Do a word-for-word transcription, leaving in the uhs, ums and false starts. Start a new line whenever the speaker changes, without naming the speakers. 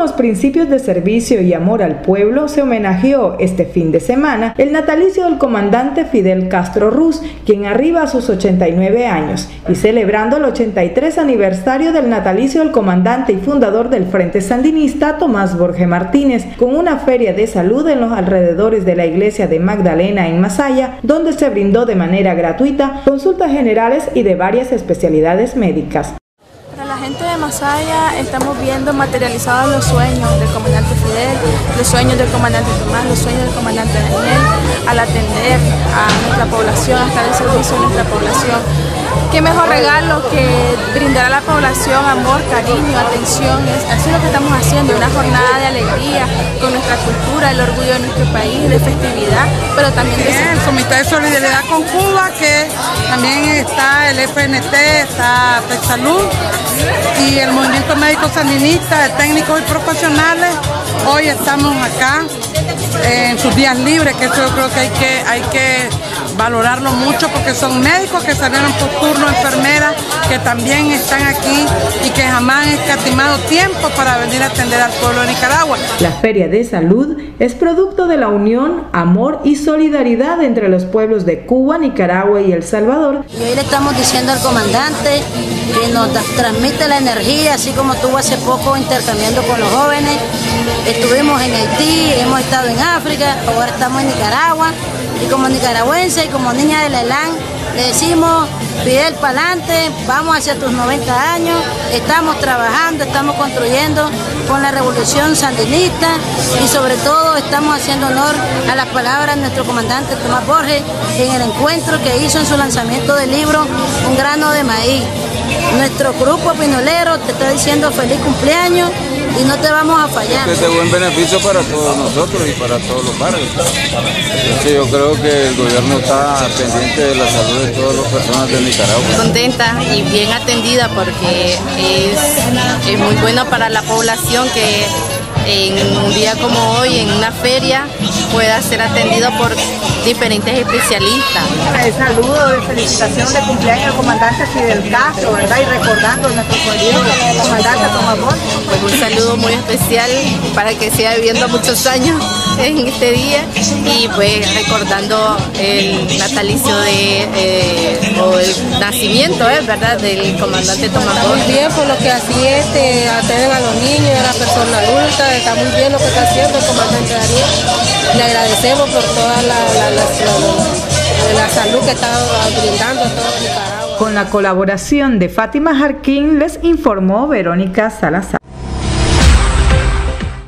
los principios de servicio y amor al pueblo, se homenajeó este fin de semana el natalicio del comandante Fidel Castro Ruz, quien arriba a sus ochenta y nueve años, y celebrando el ochenta y tres aniversario del natalicio del comandante y fundador del Frente Sandinista, Tomás Borge Martínez, con una feria de salud en los alrededores de la iglesia de Magdalena en Masaya, donde se brindó de manera gratuita consultas generales y de varias especialidades médicas.
Para la gente de Masaya estamos viendo materializados los sueños del comandante Fidel, los sueños del comandante Tomás, los sueños del comandante Daniel, al atender a nuestra población, a estar al servicio de nuestra población. Qué mejor regalo que brindar a la población amor, cariño, atención. Así es lo que estamos haciendo, una jornada de alegría con nuestra cultura, el orgullo de nuestro país, de festividad, pero también de
el Comité de Solidaridad con Cuba, que también está el F N T, está Salud y el Movimiento Médico Sandinista de técnicos y profesionales. Hoy estamos acá en sus días libres, que eso yo creo que hay que, hay que valorarlo mucho, porque son médicos que salieron por turno, enfermeras que también están aquí y que jamás han escatimado tiempo para venir a atender al pueblo de Nicaragua.
La Feria de Salud es producto de la unión, amor y solidaridad entre los pueblos de Cuba, Nicaragua y El Salvador.
Y hoy le estamos diciendo al comandante que nos transmite la energía, así como estuvo hace poco intercambiando con los jóvenes. Estuvimos en Haití, hemos estado en África, ahora estamos en Nicaragua. Y como nicaragüense y como niña de la E L A N, le decimos: Fidel, pa'lante, vamos hacia tus noventa años, estamos trabajando, estamos construyendo con la revolución sandinista y sobre todo estamos haciendo honor a las palabras de nuestro comandante Tomás Borge en el encuentro que hizo en su lanzamiento del libro Un grano de maíz. Nuestro grupo pinolero te está diciendo feliz cumpleaños y no te vamos a fallar.
Es de buen beneficio para todos nosotros y para todos los barrios. Entonces yo creo que el gobierno está pendiente de la salud de todas las personas de Nicaragua.
Contenta y bien atendida porque es, es muy bueno para la población que en un día como hoy, en una feria, pueda ser atendido por diferentes especialistas.
El saludo de felicitación de cumpleaños al comandante Fidel Castro, ¿verdad? Y recordando nuestro el comandante Tomás Borge.
Pues un saludo muy especial para que siga viviendo muchos años en este día y pues recordando el natalicio de eh, o el nacimiento, ¿eh? ¿verdad? Del comandante Tomás Borge.
Muy bien por lo que así este, atenden a los niños y a la persona adulta. Está muy bien lo que está haciendo el comandante Daniel. Le agradecemos por toda la, la, la, la, la salud que está brindando a todo Nicaragua.
Con la colaboración de Fátima Jarquín, les informó Verónica Salazar.